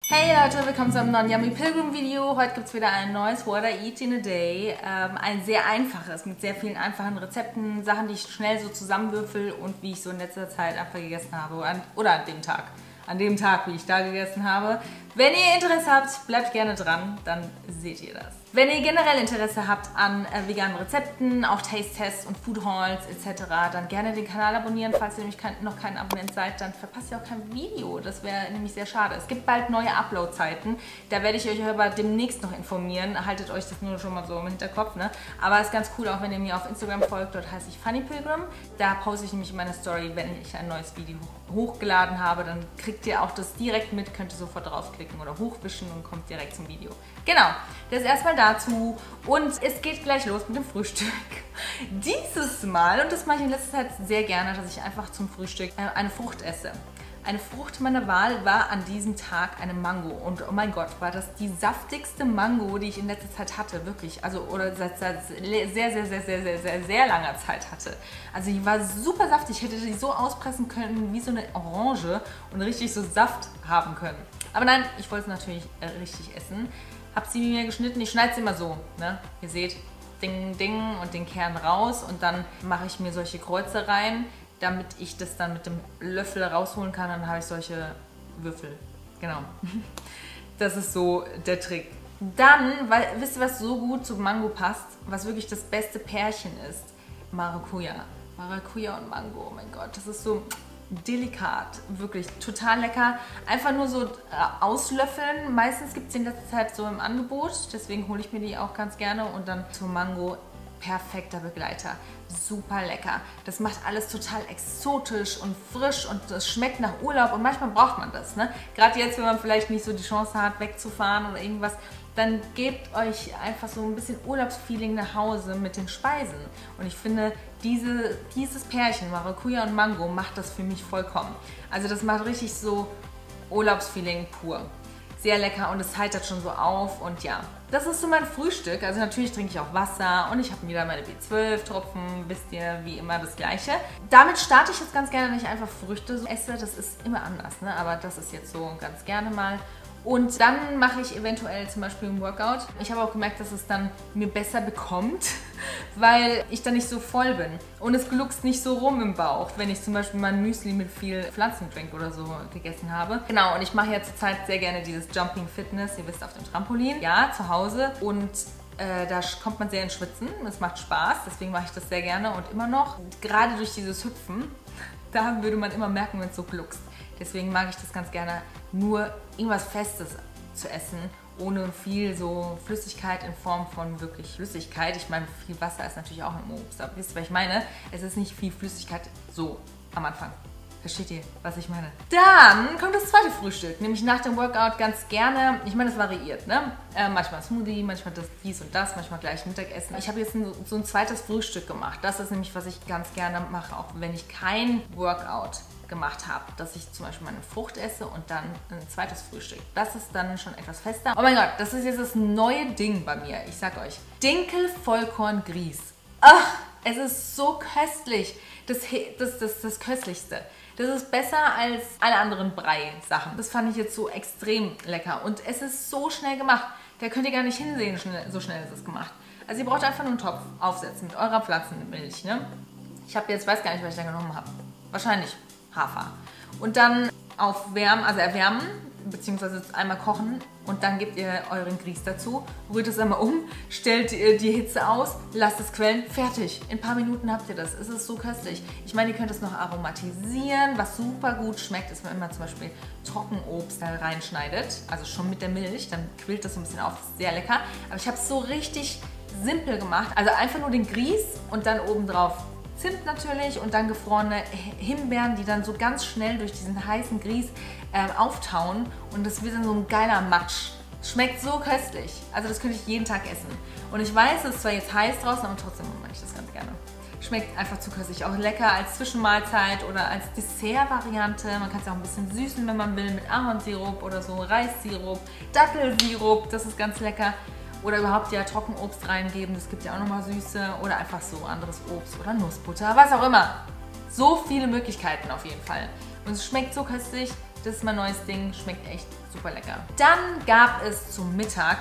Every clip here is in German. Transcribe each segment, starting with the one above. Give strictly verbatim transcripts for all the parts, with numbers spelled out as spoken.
Hey Leute, willkommen zu einem neuen Yummy Pilgrim Video. Heute gibt es wieder ein neues What I Eat in a Day. Ähm, ein sehr einfaches, mit sehr vielen einfachen Rezepten, Sachen, die ich schnell so zusammenwürfel und wie ich so in letzter Zeit einfach gegessen habe. Oder an, oder an dem Tag. An dem Tag, wie ich da gegessen habe. Wenn ihr Interesse habt, bleibt gerne dran, dann seht ihr das. Wenn ihr generell Interesse habt an äh, veganen Rezepten, auch Taste-Tests und Food Hauls et cetera, dann gerne den Kanal abonnieren. Falls ihr nämlich kein, noch kein Abonnent seid, dann verpasst ihr auch kein Video. Das wäre nämlich sehr schade. Es gibt bald neue Upload-Zeiten. Da werde ich euch aber demnächst noch informieren. Haltet euch das nur schon mal so im Hinterkopf, ne? Aber es ist ganz cool, auch wenn ihr mir auf Instagram folgt. Dort heiße ich Funny Pilgrim. Da poste ich nämlich in meine Story, wenn ich ein neues Video hochgeladen habe. Dann kriegt ihr auch das direkt mit, könnt ihr sofort draufklicken oder hochwischen und kommt direkt zum Video. Genau, das erstmal dazu und es geht gleich los mit dem Frühstück. Dieses Mal, und das mache ich in letzter Zeit sehr gerne, dass ich einfach zum Frühstück äh, eine Frucht esse. Eine Frucht meiner Wahl war an diesem Tag eine Mango und oh mein Gott, war das die saftigste Mango, die ich in letzter Zeit hatte, wirklich, also oder seit, seit sehr, sehr, sehr, sehr, sehr, sehr, sehr langer Zeit hatte. Also die war super saftig, ich hätte die so auspressen können wie so eine Orange und richtig so Saft haben können. Aber nein, ich wollte es natürlich äh, richtig essen. Hab sie mir geschnitten, ich schneide sie immer so, ne? Ihr seht, Ding, Ding und den Kern raus und dann mache ich mir solche Kreuze rein, damit ich das dann mit dem Löffel rausholen kann, dann habe ich solche Würfel. Genau. Das ist so der Trick. Dann, weil, wisst ihr, was so gut zu Mango passt, was wirklich das beste Pärchen ist? Maracuja. Maracuja und Mango, oh mein Gott, das ist so delikat, wirklich total lecker. Einfach nur so äh, auslöffeln. Meistens gibt es in letzter Zeit so im Angebot, deswegen hole ich mir die auch ganz gerne und dann zum Mango. Perfekter Begleiter, super lecker. Das macht alles total exotisch und frisch und es schmeckt nach Urlaub und manchmal braucht man das, ne? Gerade jetzt, wenn man vielleicht nicht so die Chance hat, wegzufahren oder irgendwas, dann gebt euch einfach so ein bisschen Urlaubsfeeling nach Hause mit den Speisen. Und ich finde, diese, dieses Pärchen, Maracuja und Mango, macht das für mich vollkommen. Also das macht richtig so Urlaubsfeeling pur. Sehr lecker und es heitert schon so auf und ja, das ist so mein Frühstück. Also natürlich trinke ich auch Wasser und ich habe wieder meine B zwölf Tropfen, wisst ihr, wie immer das Gleiche. Damit starte ich jetzt ganz gerne, wenn ich einfach Früchte so esse. Das ist immer anders, ne? Aber das ist jetzt so ganz gerne mal. Und dann mache ich eventuell zum Beispiel ein Workout. Ich habe auch gemerkt, dass es dann mir besser bekommt, weil ich dann nicht so voll bin. Und es gluckst nicht so rum im Bauch, wenn ich zum Beispiel mein Müsli mit viel Pflanzendrink oder so gegessen habe. Genau, und ich mache ja zurzeit sehr gerne dieses Jumping Fitness, ihr wisst, auf dem Trampolin. Ja, zu Hause. Und äh, da kommt man sehr ins Schwitzen. Es macht Spaß, deswegen mache ich das sehr gerne und immer noch. Gerade durch dieses Hüpfen, da würde man immer merken, wenn es so gluckst. Deswegen mag ich das ganz gerne, nur irgendwas Festes zu essen, ohne viel so Flüssigkeit in Form von wirklich Flüssigkeit. Ich meine, viel Wasser ist natürlich auch im Obst, aber wisst ihr, was ich meine? Es ist nicht viel Flüssigkeit so am Anfang. Versteht ihr, was ich meine? Dann kommt das zweite Frühstück, nämlich nach dem Workout ganz gerne, ich meine, das variiert, ne? Äh, manchmal Smoothie, manchmal das, dies und das, manchmal gleich Mittagessen. Ich habe jetzt ein, so ein zweites Frühstück gemacht. Das ist nämlich, was ich ganz gerne mache, auch wenn ich kein Workout gemacht habe, dass ich zum Beispiel meine Frucht esse und dann ein zweites Frühstück. Das ist dann schon etwas fester. Oh mein Gott, das ist jetzt das neue Ding bei mir. Ich sag euch, Dinkel-Vollkorn-Grieß. Ach, es ist so köstlich. Das, das, das, das Köstlichste. Das ist besser als alle anderen Brei-Sachen. Das fand ich jetzt so extrem lecker. Und es ist so schnell gemacht. Da könnt ihr gar nicht hinsehen, so schnell ist es gemacht. Also ihr braucht einfach nur einen Topf aufsetzen mit eurer Pflanzenmilch. Ne? Ich habe jetzt, weiß gar nicht, was ich da genommen habe. Wahrscheinlich Hafer. Und dann aufwärmen, also erwärmen, beziehungsweise einmal kochen und dann gebt ihr euren Grieß dazu, rührt es einmal um, stellt die Hitze aus, lasst es quellen, fertig. In ein paar Minuten habt ihr das. Es ist so köstlich. Ich meine, ihr könnt es noch aromatisieren, was super gut schmeckt, ist, wenn man zum Beispiel Trockenobst da reinschneidet, also schon mit der Milch, dann quillt das so ein bisschen auf, das ist sehr lecker. Aber ich habe es so richtig simpel gemacht, also einfach nur den Grieß und dann obendrauf Zimt natürlich und dann gefrorene Himbeeren, die dann so ganz schnell durch diesen heißen Grieß äh, auftauen und das wird dann so ein geiler Matsch. Schmeckt so köstlich. Also das könnte ich jeden Tag essen. Und ich weiß, es ist zwar jetzt heiß draußen, aber trotzdem mag ich das ganz gerne. Schmeckt einfach zu köstlich. Auch lecker als Zwischenmahlzeit oder als Dessert-Variante. Man kann es auch ein bisschen süßen, wenn man will, mit Ahornsirup oder so, Reissirup, Dattelsirup, das ist ganz lecker. Oder überhaupt ja Trockenobst reingeben, das gibt ja auch nochmal Süße. Oder einfach so anderes Obst oder Nussbutter, was auch immer. So viele Möglichkeiten auf jeden Fall. Und es schmeckt so köstlich, Das ist mein neues Ding, schmeckt echt super lecker. Dann gab es zum Mittag,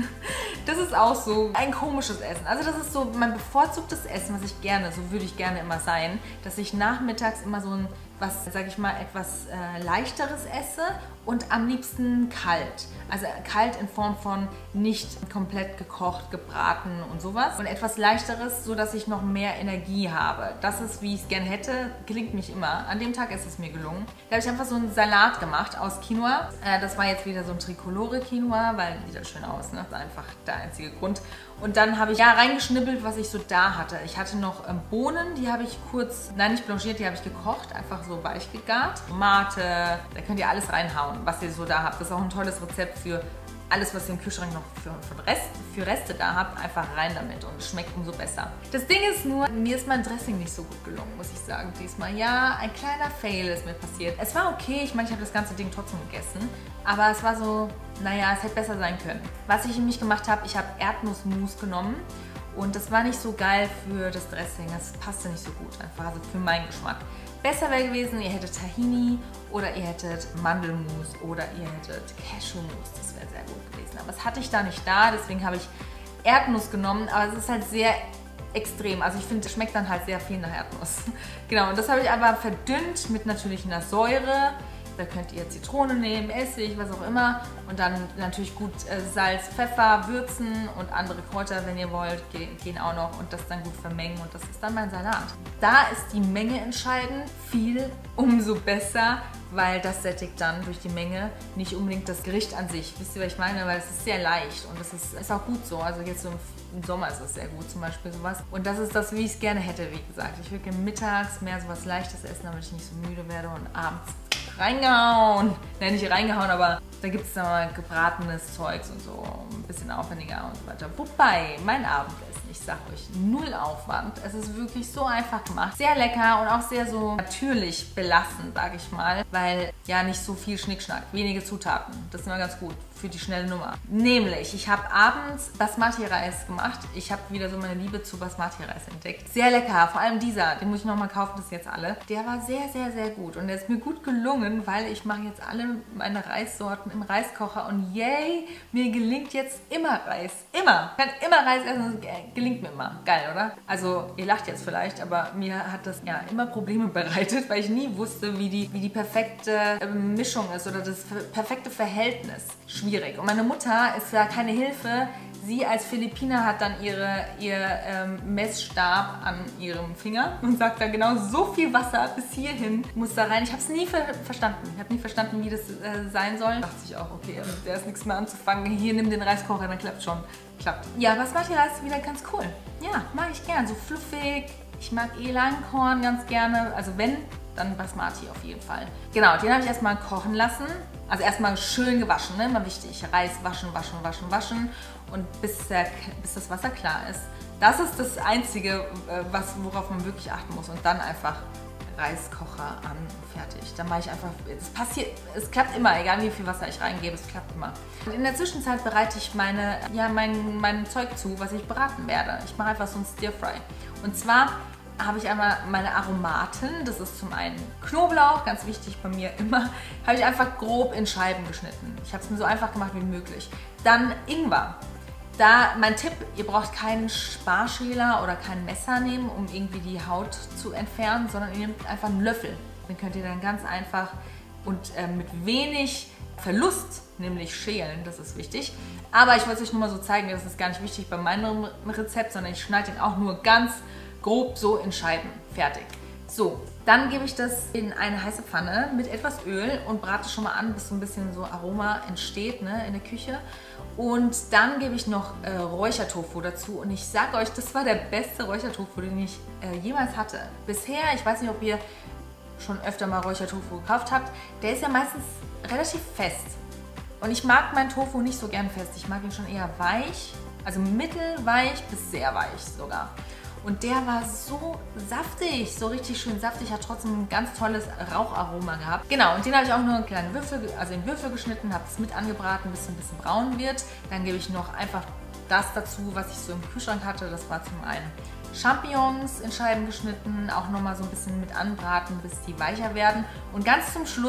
das ist auch so ein komisches Essen. Also das ist so mein bevorzugtes Essen, was ich gerne, so würde ich gerne immer sein, dass ich nachmittags immer so ein, was, sag ich mal, etwas äh, leichteres esse und am liebsten kalt. Also kalt in Form von nicht komplett gekocht, gebraten und sowas. Und etwas leichteres, so dass ich noch mehr Energie habe. Das ist, wie ich es gerne hätte, gelingt nicht immer. An dem Tag ist es mir gelungen. Da habe ich einfach so einen Salat gemacht aus Quinoa. Äh, das war jetzt wieder so ein Tricolore-Quinoa, weil sieht das schön aus, ne? Das ist einfach der einzige Grund. Und dann habe ich ja reingeschnibbelt, was ich so da hatte. Ich hatte noch ähm, Bohnen, die habe ich kurz, nein nicht blanchiert, die habe ich gekocht, einfach so weich gegart. Tomate, da könnt ihr alles reinhauen, was ihr so da habt. Das ist auch ein tolles Rezept für alles, was ihr im Kühlschrank noch für, für, Rest, für Reste da habt, einfach rein damit und es schmeckt umso besser. Das Ding ist nur, mir ist mein Dressing nicht so gut gelungen, muss ich sagen, diesmal. Ja, ein kleiner Fail ist mir passiert. Es war okay, ich meine, ich habe das ganze Ding trotzdem gegessen, aber es war so, naja, es hätte besser sein können. Was ich nämlich gemacht habe, ich habe Erdnussmus genommen und das war nicht so geil für das Dressing, das passte nicht so gut, einfach also für meinen Geschmack. Besser wäre gewesen, ihr hättet Tahini oder ihr hättet Mandelmus oder ihr hättet Cashewmus. Das wäre sehr gut gewesen. Aber das hatte ich da nicht da, deswegen habe ich Erdnuss genommen. Aber es ist halt sehr extrem. Also ich finde, es schmeckt dann halt sehr viel nach Erdnuss. Genau, und das habe ich aber verdünnt mit natürlich einer Säure. Da könnt ihr Zitrone nehmen, Essig, was auch immer. Und dann natürlich gut äh, Salz, Pfeffer, würzen und andere Kräuter, wenn ihr wollt, gehen auch noch. Und das dann gut vermengen und das ist dann mein Salat. Da ist die Menge entscheidend. Viel, umso besser, weil das sättigt dann durch die Menge nicht unbedingt das Gericht an sich. Wisst ihr, was ich meine? Weil es ist sehr leicht und das ist, ist auch gut so. Also jetzt so im, im Sommer ist es sehr gut, zum Beispiel sowas. Und das ist das, wie ich es gerne hätte, wie gesagt. Ich würde mittags mehr sowas Leichtes essen, damit ich nicht so müde werde und abends reingehauen. Nein, nicht reingehauen, aber da gibt es dann mal gebratenes Zeugs und so, ein bisschen aufwendiger und so weiter. Wobei, mein Abendessen, ich sag euch, null Aufwand. Es ist wirklich so einfach gemacht. Sehr lecker und auch sehr so natürlich belassen, sage ich mal. Weil ja nicht so viel Schnickschnack, wenige Zutaten. Das ist immer ganz gut für die schnelle Nummer. Nämlich, ich habe abends Basmati-Reis gemacht. Ich habe wieder so meine Liebe zu Basmati-Reis entdeckt. Sehr lecker, vor allem dieser, den muss ich nochmal kaufen, das jetzt alle. Der war sehr, sehr, sehr gut und der ist mir gut gelungen, weil ich mache jetzt alle meine Reissorten im Reiskocher und yay, mir gelingt jetzt immer Reis. Immer. Ich kann immer Reis essen, das gelingt mir immer. Geil, oder? Also, ihr lacht jetzt vielleicht, aber mir hat das ja immer Probleme bereitet, weil ich nie wusste, wie die, wie die perfekte äh, Mischung ist oder das perfekte Verhältnis. Schwierig. Und meine Mutter ist da keine Hilfe. Sie als Philippiner hat dann ihre, ihr ähm, Messstab an ihrem Finger und sagt dann genau, so viel Wasser bis hierhin muss da rein. Ich habe es nie ver verstanden. Ich habe nie verstanden, wie das äh, sein soll. Da dachte ich auch, okay, mit der ist nichts mehr anzufangen. Hier, nimm den Reiskocher, dann klappt schon. Klappt. Ja, Basmati-Reis ist wieder ganz cool. Ja, mag ich gern. So fluffig. Ich mag eh Langkorn ganz gerne. Also wenn, dann Basmati auf jeden Fall. Genau, den habe ich erstmal kochen lassen. Also erstmal schön gewaschen, ne? Immer wichtig. Reis waschen, waschen, waschen, waschen. Und bis, der, bis das Wasser klar ist. Das ist das Einzige, was, worauf man wirklich achten muss. Und dann einfach Reiskocher an und fertig. Dann mache ich einfach, es passiert, es klappt immer, egal wie viel Wasser ich reingebe, es klappt immer. Und in der Zwischenzeit bereite ich meine, ja, mein, mein Zeug zu, was ich braten werde. Ich mache einfach so ein Stir-Fry. Und zwar habe ich einmal meine Aromaten, das ist zum einen Knoblauch, ganz wichtig bei mir immer, habe ich einfach grob in Scheiben geschnitten. Ich habe es mir so einfach gemacht wie möglich. Dann Ingwer. Da mein Tipp, ihr braucht keinen Sparschäler oder kein Messer nehmen, um irgendwie die Haut zu entfernen, sondern ihr nehmt einfach einen Löffel. Den könnt ihr dann ganz einfach und äh, mit wenig Verlust, nämlich schälen, das ist wichtig. Aber ich wollte es euch nur mal so zeigen, das ist gar nicht wichtig bei meinem Rezept, sondern ich schneide ihn auch nur ganz grob so in Scheiben. Fertig. So, dann gebe ich das in eine heiße Pfanne mit etwas Öl und brate schon mal an, bis so ein bisschen so Aroma entsteht, ne, in der Küche. Und dann gebe ich noch äh, Räuchertofu dazu und ich sage euch, das war der beste Räuchertofu, den ich äh, jemals hatte. Bisher, ich weiß nicht, ob ihr schon öfter mal Räuchertofu gekauft habt, der ist ja meistens relativ fest. Und ich mag meinen Tofu nicht so gern fest, ich mag ihn schon eher weich, also mittelweich bis sehr weich sogar. Und der war so saftig, so richtig schön saftig, hat trotzdem ein ganz tolles Raucharoma gehabt. Genau, und den habe ich auch nur in kleine Würfel, also in Würfel geschnitten, habe es mit angebraten, bis es ein bisschen braun wird. Dann gebe ich noch einfach das dazu, was ich so im Kühlschrank hatte. Das war zum einen Champignons in Scheiben geschnitten, auch nochmal so ein bisschen mit anbraten, bis die weicher werden. Und ganz zum Schluss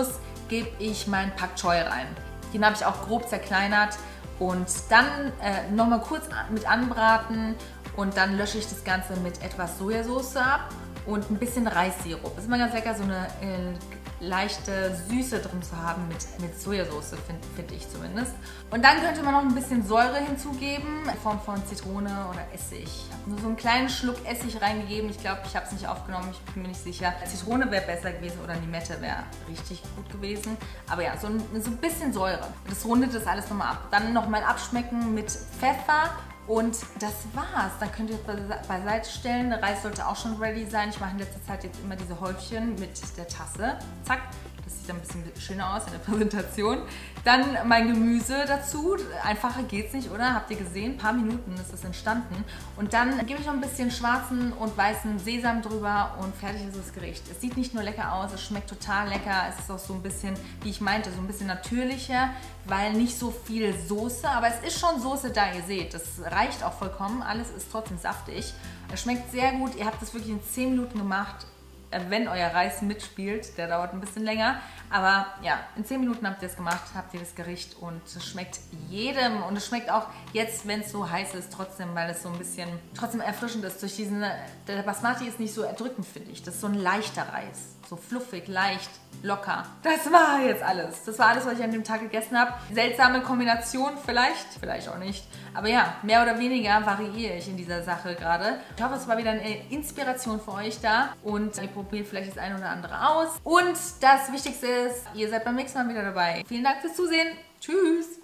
gebe ich meinen Pak Choi rein. Den habe ich auch grob zerkleinert und dann äh, nochmal kurz mit anbraten und dann lösche ich das Ganze mit etwas Sojasauce ab und ein bisschen Reissirup. Es ist immer ganz lecker, so eine äh, leichte Süße drin zu haben mit, mit Sojasauce, finde find ich zumindest. Und dann könnte man noch ein bisschen Säure hinzugeben, in Form von Zitrone oder Essig. Ich habe nur so einen kleinen Schluck Essig reingegeben. Ich glaube, ich habe es nicht aufgenommen, ich bin mir nicht sicher. Zitrone wäre besser gewesen oder Limette wäre richtig gut gewesen. Aber ja, so ein, so ein bisschen Säure. Das rundet das alles nochmal ab. Dann nochmal abschmecken mit Pfeffer. Und das war's. Dann könnt ihr es beiseite stellen. Der Reis sollte auch schon ready sein. Ich mache in letzter Zeit jetzt immer diese Häufchen mit der Tasse. Zack. Das sieht dann ein bisschen schöner aus in der Präsentation. Dann mein Gemüse dazu. Einfacher geht's nicht, oder? Habt ihr gesehen? Ein paar Minuten ist es entstanden. Und dann gebe ich noch ein bisschen schwarzen und weißen Sesam drüber und fertig ist das Gericht. Es sieht nicht nur lecker aus, es schmeckt total lecker. Es ist auch so ein bisschen, wie ich meinte, so ein bisschen natürlicher, weil nicht so viel Soße, aber es ist schon Soße da, ihr seht. Das reicht auch vollkommen. Alles ist trotzdem saftig. Es schmeckt sehr gut. Ihr habt das wirklich in zehn Minuten gemacht. Wenn euer Reis mitspielt, der dauert ein bisschen länger, aber ja, in zehn Minuten habt ihr es gemacht, habt ihr das Gericht und es schmeckt jedem und es schmeckt auch jetzt, wenn es so heiß ist, trotzdem, weil es so ein bisschen trotzdem erfrischend ist. Durch diesen, der Basmati ist nicht so erdrückend, finde ich. Das ist so ein leichter Reis, so fluffig, leicht, locker. Das war jetzt alles. Das war alles, was ich an dem Tag gegessen habe. Seltsame Kombination vielleicht, vielleicht auch nicht. Aber ja, mehr oder weniger variiere ich in dieser Sache gerade. Ich hoffe, es war wieder eine Inspiration für euch da und ihr probiert vielleicht das eine oder andere aus. Und das Wichtigste ist, ihr seid beim nächsten Mal wieder dabei. Vielen Dank fürs Zusehen. Tschüss!